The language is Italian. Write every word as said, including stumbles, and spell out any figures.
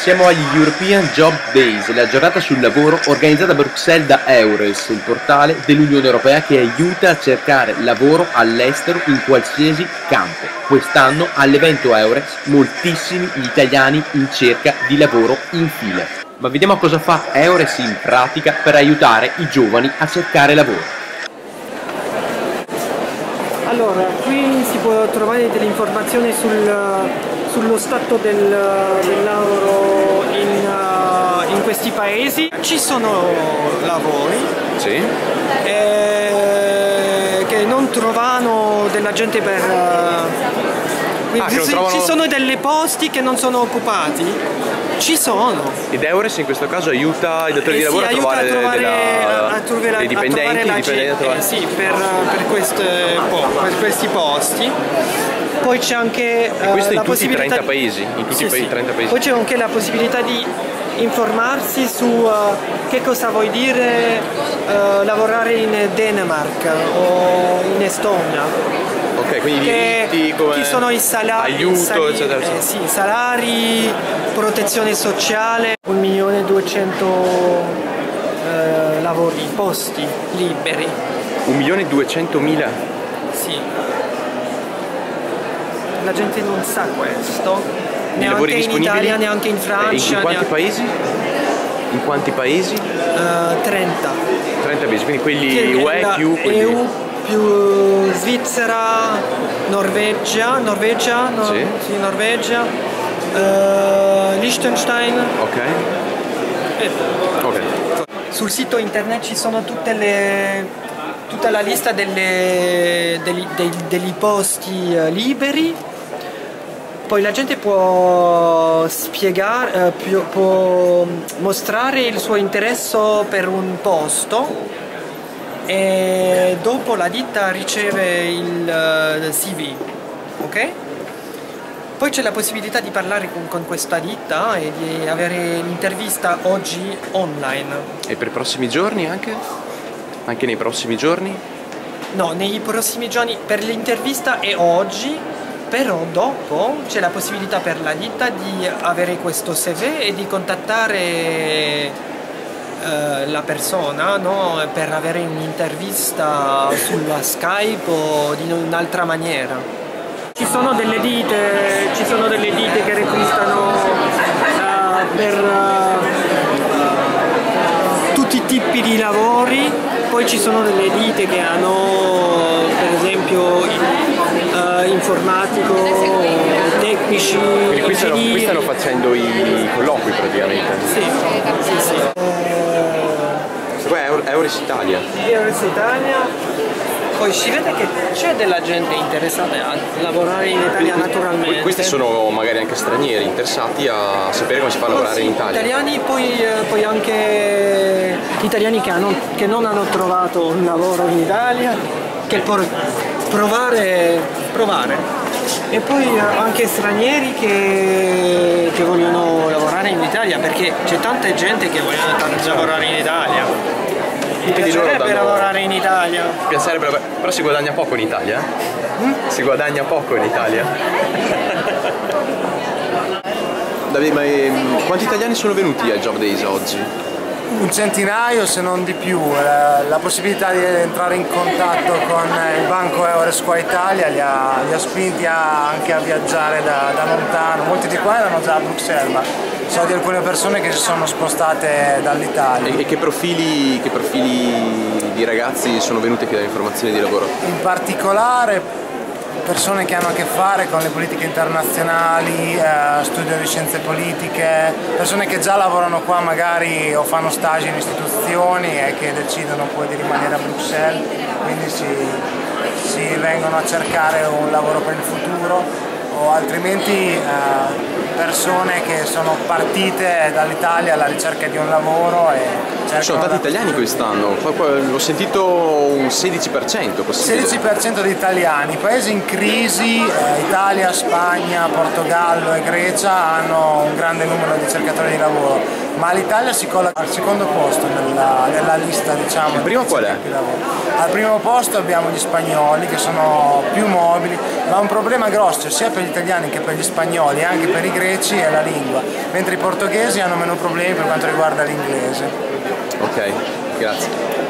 Siamo agli European Job Days, la giornata sul lavoro organizzata a Bruxelles da EURES, il portale dell'Unione Europea che aiuta a cercare lavoro all'estero in qualsiasi campo. Quest'anno all'evento EURES moltissimi gli italiani in cerca di lavoro in fila. Ma vediamo cosa fa EURES in pratica per aiutare i giovani a cercare lavoro. Allora, qui si può trovare delle informazioni sul, sullo stato del, del lavoro in, uh, in questi paesi. Ci sono lavori Sì. eh, che non trovano della gente per... Uh, ah, che non trovano... Ci sono delle posti che non sono occupati. Ci sono. Ed EURES in questo caso aiuta i datori eh di lavoro sì, a trovare, a trovare, della... a trovare la, dei dipendenti, a trovare la dipendenti a trovare... eh, sì, per, per, queste, per questi posti. Poi c'è anche e questo uh, in la tutti i trenta di... paesi, in tutti sì, i sì. trenta paesi. Poi c'è anche la possibilità di informarsi su uh, che cosa vuol dire uh, lavorare in Danimarca o in Estonia. Ok, quindi i diritti come chi sono i salari, aiuto, sali, eccetera, eccetera. Eh, sì, salari, protezione sociale, un milione e duecento eh, lavori, posti liberi. Un milione e duecentomila? Sì. La gente non sa questo, neanche in Italia, neanche in Francia. In, in quanti neanche... paesi? In quanti paesi? Uh, trenta. trenta paesi, quindi quelli U E più quelli... E U più Svizzera, Norvegia, Norvegia, no, sì. Sì, Norvegia, uh, Liechtenstein. Ok. Eh. Ok. Sul sito internet ci sono tutte le, tutta la lista delle, degli, dei, degli posti uh, liberi. Poi la gente può spiegare, uh, può mostrare il suo interesse per un posto. E dopo la ditta riceve il uh, C V, ok? Poi c'è la possibilità di parlare con, con questa ditta e di avere l'intervista oggi online. E per i prossimi giorni anche? Anche nei prossimi giorni? No, nei prossimi giorni per l'intervista è oggi, però dopo c'è la possibilità per la ditta di avere questo C V e di contattare la persona, no? Per avere un'intervista sulla Skype o di un'altra maniera. Ci sono delle ditte, ci sono delle ditte che reclutano uh, per uh, tutti i tipi di lavori, poi ci sono delle ditte che hanno per esempio uh, informatico, tecnici. Quindi qui stanno, qui stanno facendo i colloqui praticamente. Sì, sì, sì. Qua è EURES Italia. EURES Italia. Poi si vede che c'è della gente interessata a lavorare in Italia naturalmente. Questi sono magari anche stranieri interessati a sapere come si fa a lavorare oh, sì, in Italia. Italiani, poi, poi anche italiani che, hanno, che non hanno trovato un lavoro in Italia, che per provare, provare. E poi anche stranieri che, che vogliono lavorare in Italia, perché c'è tanta gente che vuole lavorare in Italia. Mi piacerebbe lavorare in Italia. Mi piacerebbe, però si guadagna poco in Italia? Mm? Si guadagna poco in Italia? Davide, ma ehm, quanti italiani sono venuti ai Job Days oggi? Un centinaio se non di più. La, la possibilità di entrare in contatto con il banco EURES qua Italia li ha, li ha spinti a, anche a viaggiare da, da lontano. Molti di qua erano già a Bruxelles, ma so di alcune persone che si sono spostate dall'Italia. E, e che, profili, che profili di ragazzi sono venuti a chiedere informazioni di lavoro? In particolare persone che hanno a che fare con le politiche internazionali, eh, studio di scienze politiche, persone che già lavorano qua magari o fanno stage in istituzioni e che decidono poi di rimanere a Bruxelles, quindi si, si vengono a cercare un lavoro per il futuro, o altrimenti eh, persone che sono partite dall'Italia alla ricerca di un lavoro e ci sono tanti italiani quest'anno, ho sentito un sedici per cento possibile. sedici per cento di italiani, paesi in crisi, eh, Italia, Spagna, Portogallo e Grecia hanno un grande numero di cercatori di lavoro. ma l'Italia si colloca al secondo posto nella, nella lista, diciamo. Il primo qual è? Al primo posto abbiamo gli spagnoli, che sono più mobili, ma un problema grosso sia per gli italiani che per gli spagnoli e anche per i greci è la lingua, mentre i portoghesi hanno meno problemi per quanto riguarda l'inglese. Ok, grazie.